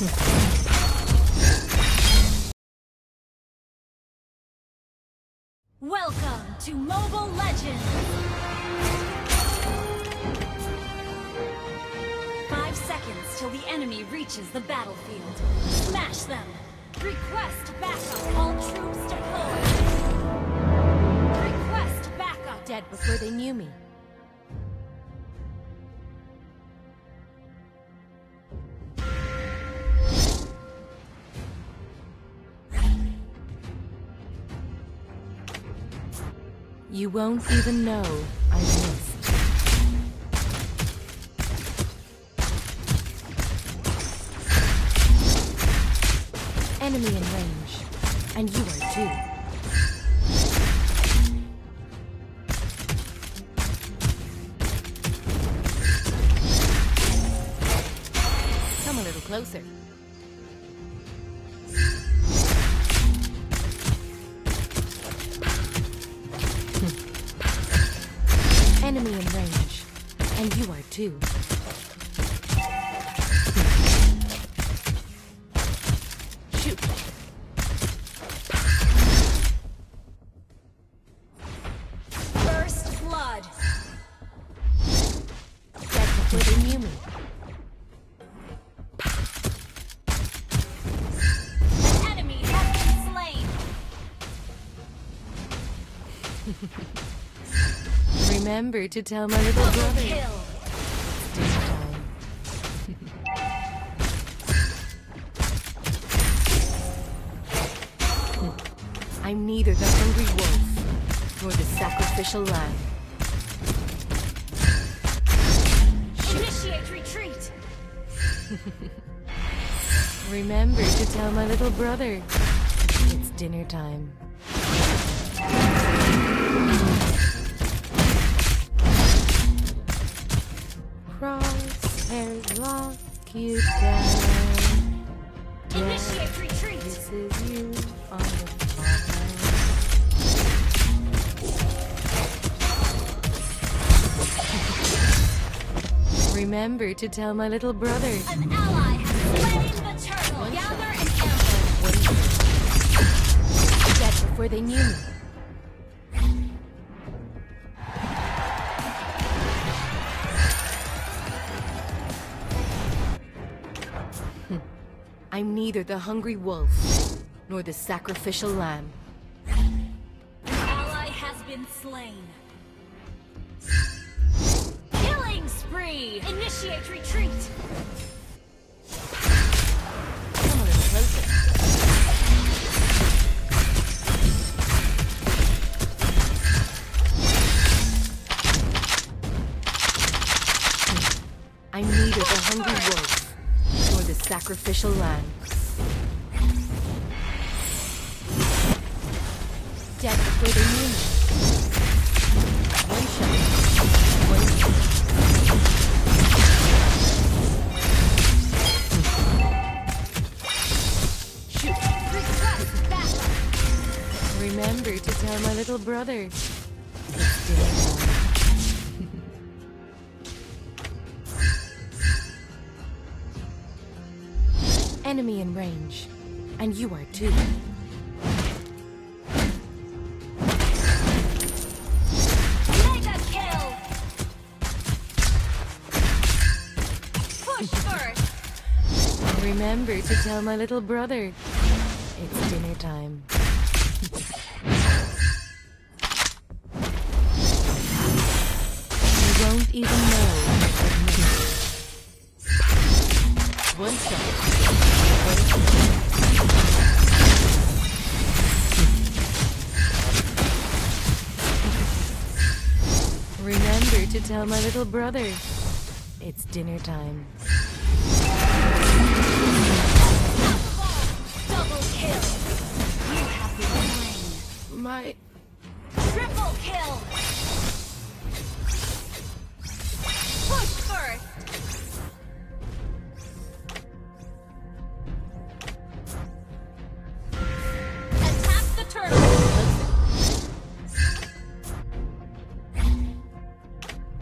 Welcome to Mobile Legends! 5 seconds till the enemy reaches the battlefield. Smash them! Request backup! All troops deployed! Request backup! Dead before they knew me. You won't even know I missed. Enemy in range, and you are too. Come a little closer. Enemy in range, and you are too. Shoot. First blood! Dead before they knew me. An enemy has been slain! Remember to tell my little Double brother. kill! This time. I'm neither the hungry wolf nor the sacrificial lamb. Initiate retreat! Remember to tell my little brother. It's dinner time. Crosshairs lock you down. Initiate retreat! This is you on the farm. Remember to tell my little brother. An ally has slain the turtle! Gather and ambush! Dead before they knew me. I'm neither the hungry wolf nor the sacrificial lamb. An ally has been slain. Killing spree! Initiate retreat! Come a little closer. I'm neither the hungry wolf nor the sacrificial lamb. Dead before they knew me. One shot. One kill. Shoot. Request backup! Remember to tell my little brother. It's dinner time. Enemy in range, and you are too. Mega kill! Push first! Remember to tell my little brother. It's dinner time. You won't even know. One shot. Remember to tell my little brother. It's dinner time. Double kill! You have been slain. My... Triple kill! Push first! Attack the turtle!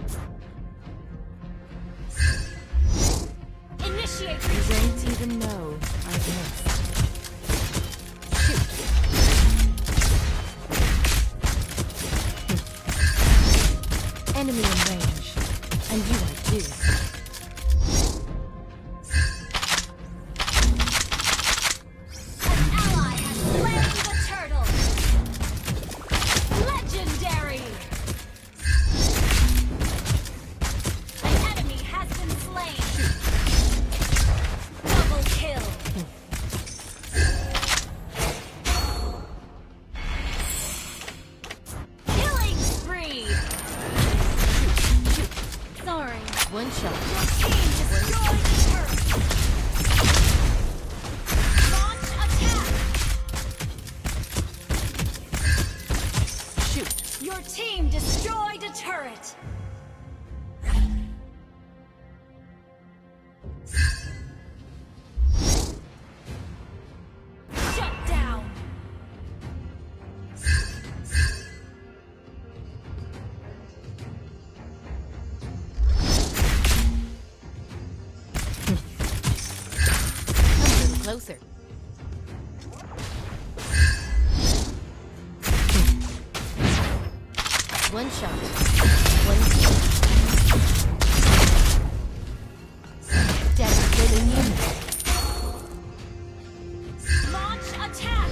Initiate You retreat! won't even know missed. Shoot. Enemy in range, and you are too. An ally has slain the turtle. Legendary. An enemy has been slain. Double kill. Killing spree. Sorry. One shot. Your team destroyed the turret. Launch attack. Shoot. Your team destroyed a turret. Shut down. Come a little closer. One shot. One kill. Devastating unit. Launch attack.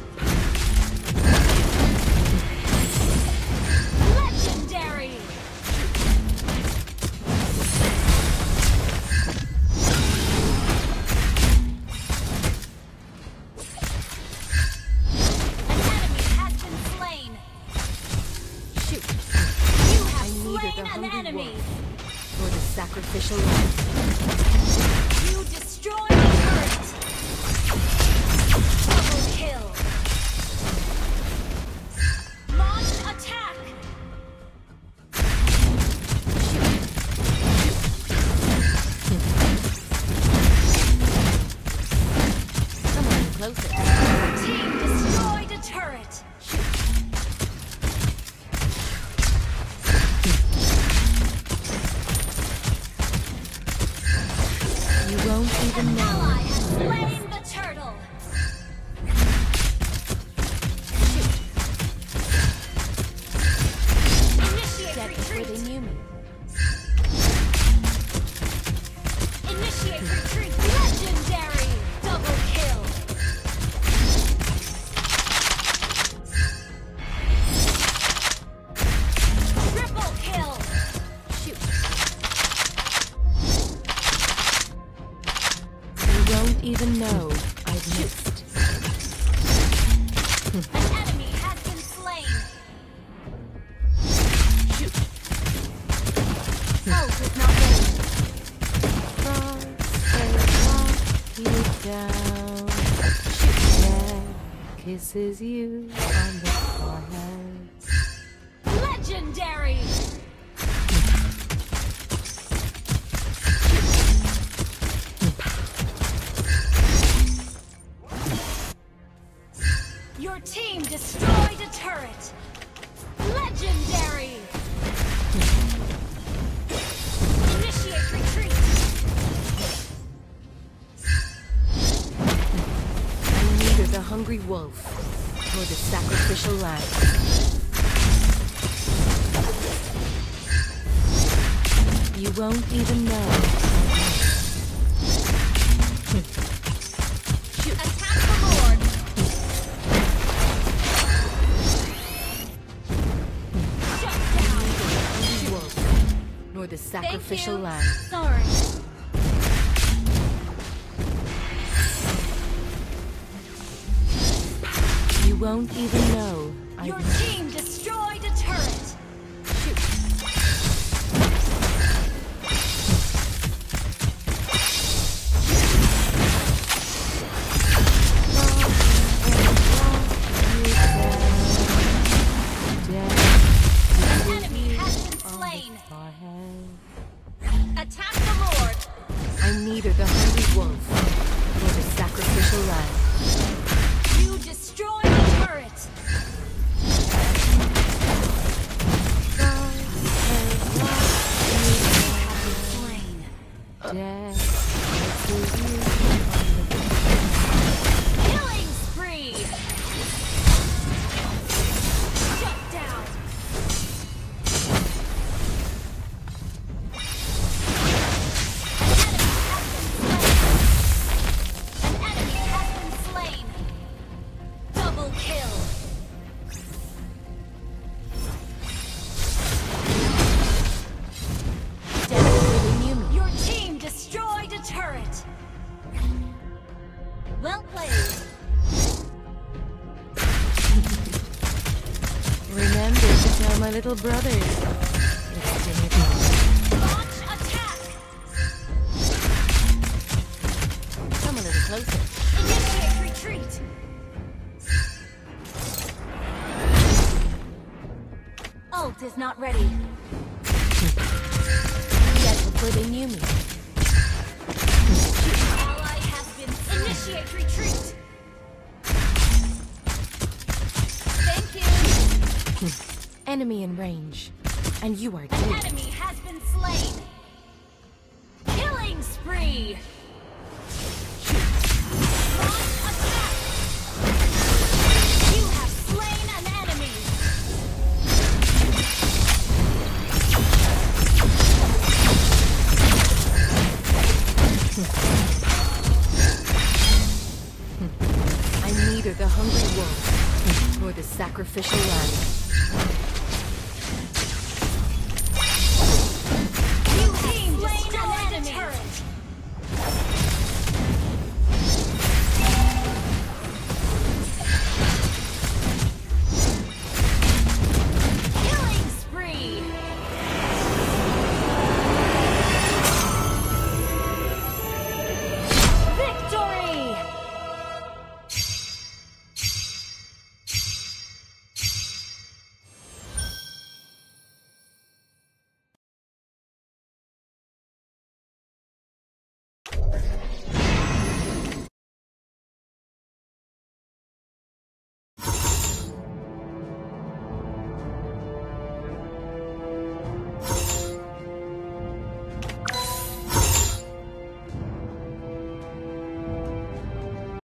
Legendary. An enemy has been slain. Shoot. You have I neither slain the an hungry enemy. wolf nor the sacrificial lamb. You destroyed the turret. Double kill. Launch attack. Come a little closer. Team destroyed a turret. You won't even An know. ally has slain the turtle. Initiate Dead before they retreat. knew me. Initiate retreat. Legendary. Double kill. Triple kill. Shoot. You won't even know I've missed. An enemy has been slain. Shoot. Ult is not ready. You down. Shoot. Yeah. Kisses you on the forehead. Legendary. Your team destroyed a turret. Legendary. Initiate retreat. I'm neither the hungry wolf nor the sacrificial lamb. You won't even know. Shoot. Attack the Lord. Shut down. Hungry wolf nor the sacrificial lamb. Sorry. You won't even know. Your team destroyed a turret. Shoot. An enemy has been slain. Attack the Lord. I'm neither the hungry wolf nor the sacrificial lamb. You destroyed a turret. my little brothers. It's dinner time. Launch attack! Come a little closer. Initiate retreat! Ult is not ready. Dead before they knew me. Ally has been... Initiate retreat! Thank you! Enemy in range. And you are An dead. enemy has been slain! Killing spree! Launch attack! You have slain an enemy! I'm neither the hungry wolf nor the sacrificial lamb.